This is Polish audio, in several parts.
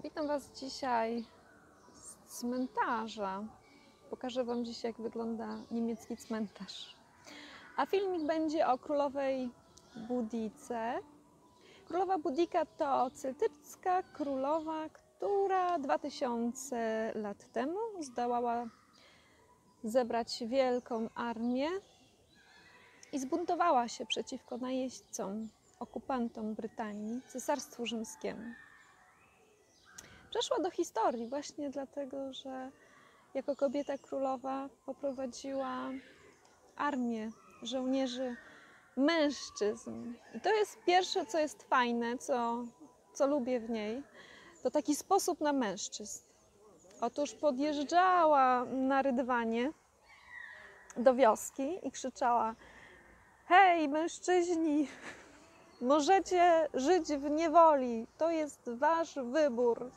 Witam Was dzisiaj z cmentarza. Pokażę Wam dzisiaj, jak wygląda niemiecki cmentarz. A filmik będzie o królowej Boudicce. Królowa Boudicca to celtycka królowa, która 2000 lat temu zdołała zebrać wielką armię i zbuntowała się przeciwko najeźdźcom, okupantom Brytanii, Cesarstwu Rzymskiemu. Przeszła do historii właśnie dlatego, że jako kobieta królowa poprowadziła armię żołnierzy mężczyzn. I to jest pierwsze, co jest fajne, co lubię w niej, to taki sposób na mężczyzn. Otóż podjeżdżała na rydwanie do wioski i krzyczała: hej, mężczyźni, możecie żyć w niewoli, to jest wasz wybór.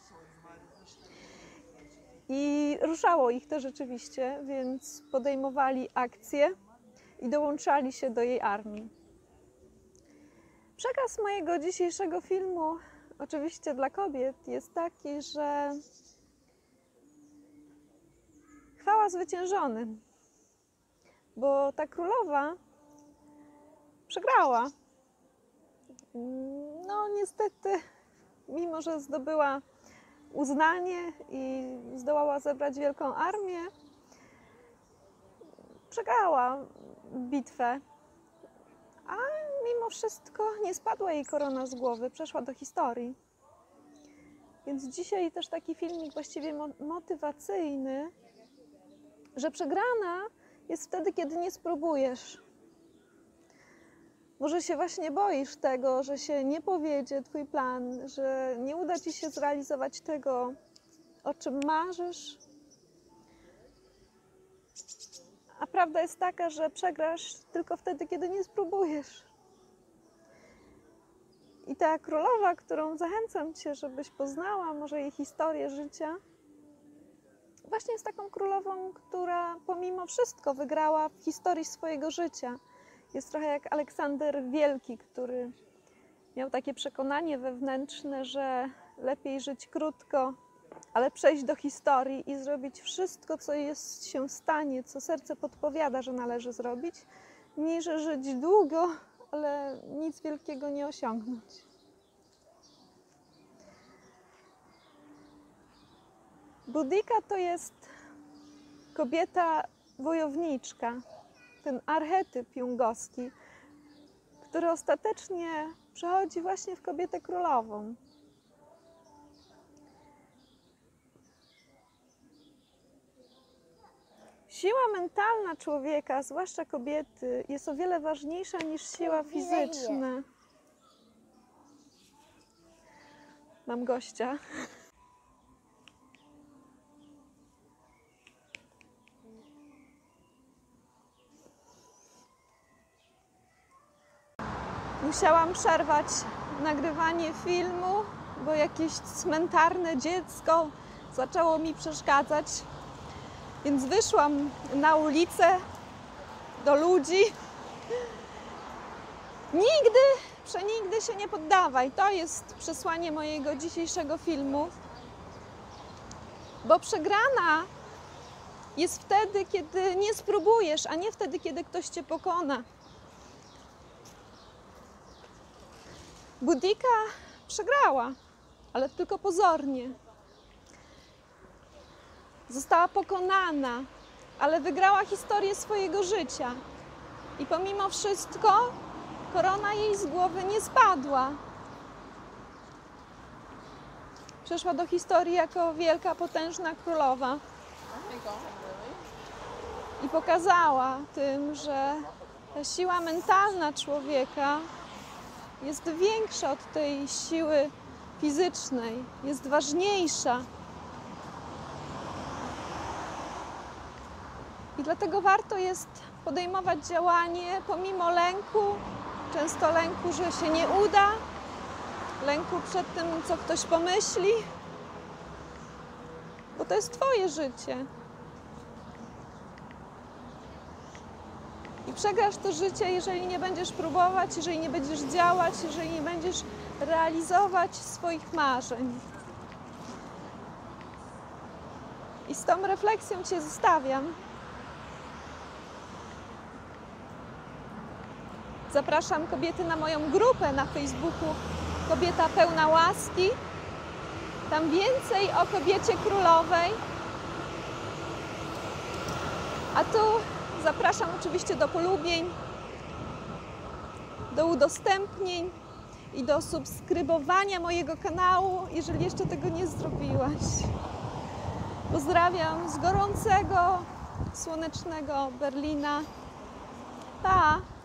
I ruszało ich to rzeczywiście, więc podejmowali akcję i dołączali się do jej armii. Przekaz mojego dzisiejszego filmu, oczywiście dla kobiet, jest taki, że chwała zwyciężonym, bo ta królowa przegrała. No niestety, mimo że zdobyła uznanie i zdołała zebrać wielką armię, przegrała bitwę, a mimo wszystko nie spadła jej korona z głowy, przeszła do historii. Więc dzisiaj też taki filmik właściwie motywacyjny, że przegrana jest wtedy, kiedy nie spróbujesz. Może się właśnie boisz tego, że się nie powiedzie twój plan, że nie uda ci się zrealizować tego, o czym marzysz. A prawda jest taka, że przegrasz tylko wtedy, kiedy nie spróbujesz. I ta królowa, którą zachęcam cię, żebyś poznała może jej historię życia, właśnie jest taką królową, która pomimo wszystko wygrała w historii swojego życia. Jest trochę jak Aleksander Wielki, który miał takie przekonanie wewnętrzne, że lepiej żyć krótko, ale przejść do historii i zrobić wszystko, co jest się w stanie, co serce podpowiada, że należy zrobić, niż żyć długo, ale nic wielkiego nie osiągnąć. Boudicca to jest kobieta wojowniczka, ten archetyp jungowski, który ostatecznie przechodzi właśnie w kobietę królową. Siła mentalna człowieka, zwłaszcza kobiety, jest o wiele ważniejsza niż siła fizyczna. Mam gościa. Musiałam przerwać nagrywanie filmu, bo jakieś cmentarne dziecko zaczęło mi przeszkadzać. Więc wyszłam na ulicę do ludzi. Przenigdy się nie poddawaj. To jest przesłanie mojego dzisiejszego filmu. Bo przegrana jest wtedy, kiedy nie spróbujesz, a nie wtedy, kiedy ktoś cię pokona. Boudicca przegrała, ale tylko pozornie. Została pokonana, ale wygrała historię swojego życia. I pomimo wszystko korona jej z głowy nie spadła. Przeszła do historii jako wielka, potężna królowa. I pokazała tym, że ta siła mentalna człowieka jest większa od tej siły fizycznej, jest ważniejsza. I dlatego warto jest podejmować działanie pomimo lęku, często lęku, że się nie uda, lęku przed tym, co ktoś pomyśli, bo to jest twoje życie. I przegrasz to życie, jeżeli nie będziesz próbować, jeżeli nie będziesz działać, jeżeli nie będziesz realizować swoich marzeń. I z tą refleksją Cię zostawiam. Zapraszam kobiety na moją grupę na Facebooku Kobieta Pełna Łaski. Tam więcej o kobiecie królowej. A tu zapraszam oczywiście do polubień, do udostępnień i do subskrybowania mojego kanału, jeżeli jeszcze tego nie zrobiłaś. Pozdrawiam z gorącego, słonecznego Berlina. Pa!